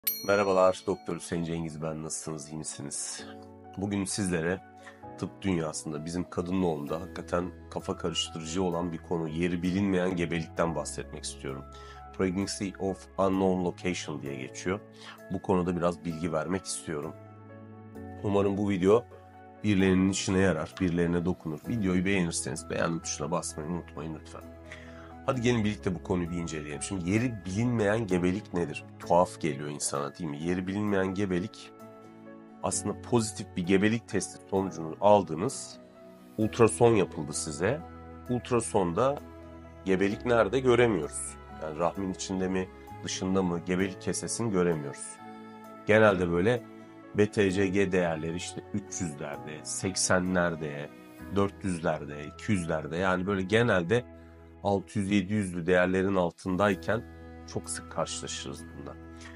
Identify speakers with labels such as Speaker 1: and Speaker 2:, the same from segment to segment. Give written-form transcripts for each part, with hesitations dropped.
Speaker 1: Merhabalar, Doktor Hüseyin Cengiz ben. Nasılsınız, iyi misiniz? Bugün sizlere tıp dünyasında, bizim kadın doğumda hakikaten kafa karıştırıcı olan bir konu, yeri bilinmeyen gebelikten bahsetmek istiyorum. Pregnancy of Unknown Location diye geçiyor. Bu konuda biraz bilgi vermek istiyorum. Umarım bu video birilerinin işine yarar, birilerine dokunur. Videoyu beğenirseniz beğenme tuşuna basmayı unutmayın lütfen. Hadi gelin birlikte bu konuyu bir inceleyelim. Şimdi yeri bilinmeyen gebelik nedir? Tuhaf geliyor insana değil mi? Yeri bilinmeyen gebelik aslında pozitif bir gebelik testi sonucunu aldınız. Ultrason yapıldı size. Ultrasonda gebelik nerede göremiyoruz. Yani rahmin içinde mi dışında mı gebelik kesesini göremiyoruz. Genelde böyle BTCG değerleri işte 300'lerde, 80'lerde, 400'lerde, 200'lerde yani böyle genelde 600-700'lü değerlerin altındayken çok sık karşılaşırız bundan.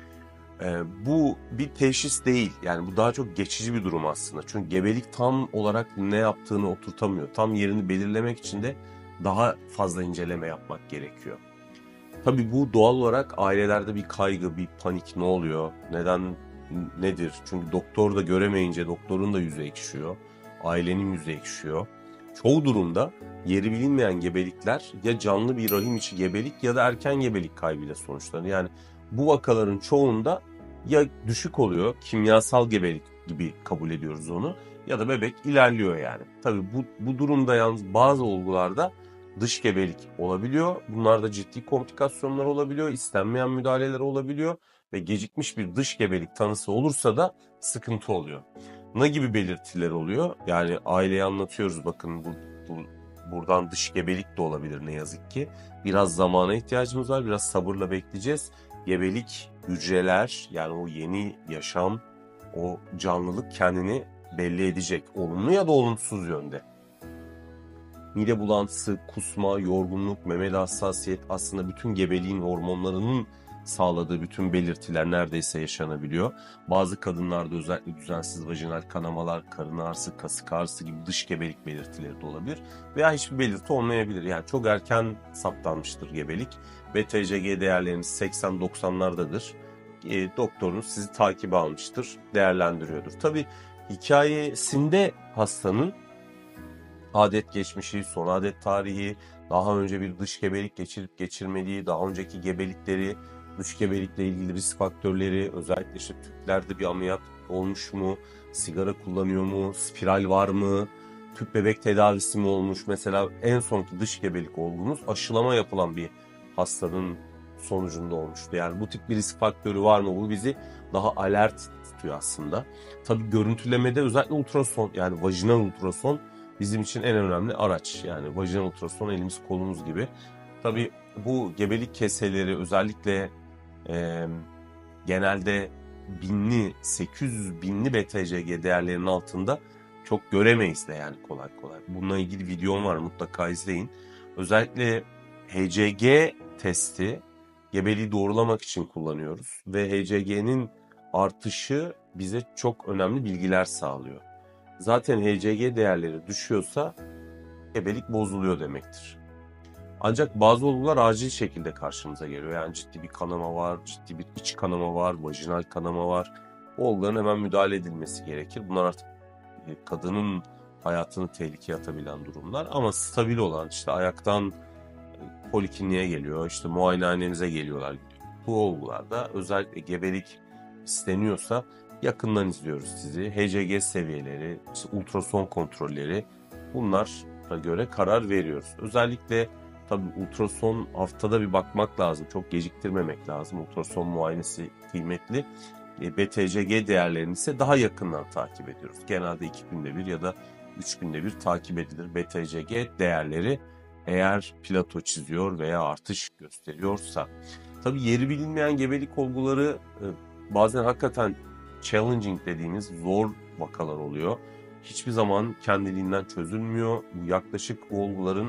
Speaker 1: Bu bir teşhis değil. Yani bu daha çok geçici bir durum aslında. Çünkü gebelik tam olarak ne yaptığını oturtamıyor. Tam yerini belirlemek için de daha fazla inceleme yapmak gerekiyor. Tabii bu doğal olarak ailelerde bir kaygı, bir panik ne oluyor, neden, nedir? Çünkü doktor da göremeyince doktorun da yüzü ekşiyor, ailenin yüzü ekşiyor. Çoğu durumda yeri bilinmeyen gebelikler ya canlı bir rahim içi gebelik ya da erken gebelik kaybıyla sonuçlanır. Yani bu vakaların çoğunda ya düşük oluyor, kimyasal gebelik gibi kabul ediyoruz onu ya da bebek ilerliyor yani. Tabii bu durumda yalnız bazı olgularda dış gebelik olabiliyor. Bunlarda ciddi komplikasyonlar olabiliyor, istenmeyen müdahaleler olabiliyor ve gecikmiş bir dış gebelik tanısı olursa da sıkıntı oluyor. Ne gibi belirtiler oluyor? Yani aileye anlatıyoruz bakın buradan dış gebelik de olabilir ne yazık ki. Biraz zamana ihtiyacımız var, biraz sabırla bekleyeceğiz. Gebelik hücreler yani o yeni yaşam, o canlılık kendini belli edecek olumlu ya da olumsuz yönde. Mide bulantısı, kusma, yorgunluk, memeli hassasiyet aslında bütün gebeliğin hormonlarının sağladığı bütün belirtiler neredeyse yaşanabiliyor. Bazı kadınlarda özellikle düzensiz vajinal kanamalar, karın ağrısı, kasık ağrısı gibi dış gebelik belirtileri de olabilir. Veya hiçbir belirti olmayabilir. Yani çok erken saptanmıştır gebelik. BTCG değerleriniz 80-90'lardadır. Doktorunuz sizi takibe almıştır, değerlendiriyordur. Tabii hikayesinde hastanın adet geçmişi, son adet tarihi, daha önce bir dış gebelik geçirip geçirmediği, daha önceki gebelikleri, dış gebelikle ilgili risk faktörleri, özellikle işte tüplerde bir ameliyat olmuş mu, sigara kullanıyor mu, spiral var mı, tüp bebek tedavisi mi olmuş? Mesela en sonki dış gebelik olgumuz aşılama yapılan bir hastanın sonucunda olmuştu. Yani bu tip bir risk faktörü var mı? Bu bizi daha alert tutuyor aslında. Tabii görüntülemede özellikle ultrason yani vajinal ultrason bizim için en önemli araç. Yani vajinal ultrason elimiz kolumuz gibi. Tabii bu gebelik keseleri özellikle e, genelde 800 binli BTCG değerlerinin altında çok göremeyiz de yani kolay kolay. Bununla ilgili videom var mutlaka izleyin. Özellikle HCG testi gebeliği doğrulamak için kullanıyoruz ve HCG'nin artışı bize çok önemli bilgiler sağlıyor. Zaten HCG değerleri düşüyorsa gebelik bozuluyor demektir. Ancak bazı olgular acil şekilde karşımıza geliyor. Yani ciddi bir kanama var, ciddi bir iç kanama var, vajinal kanama var. Bu olguların hemen müdahale edilmesi gerekir. Bunlar artık kadının hayatını tehlikeye atabilen durumlar. Ama stabil olan işte ayaktan polikliniğe geliyor, işte muayenehanenize geliyorlar. Bu olgularda özellikle gebelik isteniyorsa yakından izliyoruz sizi. HCG seviyeleri, işte ultrason kontrolleri bunlara göre karar veriyoruz. Özellikle tabii ultrason haftada bir bakmak lazım. Çok geciktirmemek lazım. Ultrason muayenesi kıymetli. BTCG değerlerini ise daha yakından takip ediyoruz. Genelde 2 günde bir ya da 3 günde bir takip edilir BTCG değerleri eğer plato çiziyor veya artış gösteriyorsa. Tabii yeri bilinmeyen gebelik olguları bazen hakikaten challenging dediğimiz zor vakalar oluyor. Hiçbir zaman kendiliğinden çözülmüyor. Bu yaklaşık bu olguların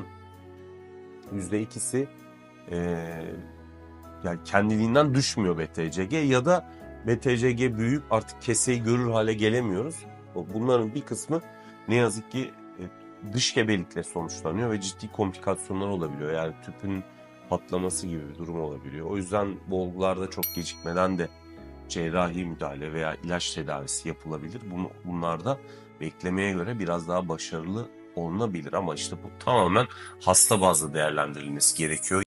Speaker 1: %2'si e, yani kendiliğinden düşmüyor BTCG ya da BTCG büyüyüp artık keseyi görür hale gelemiyoruz. Bunların bir kısmı ne yazık ki dış gebelikle sonuçlanıyor ve ciddi komplikasyonlar olabiliyor. Yani tüpün patlaması gibi bir durum olabiliyor. O yüzden bu olgularda çok gecikmeden de cerrahi müdahale veya ilaç tedavisi yapılabilir. Bunlarda beklemeye göre biraz daha başarılı olunabilir ama işte bu tamamen hasta bazlı değerlendirilmesi gerekiyor.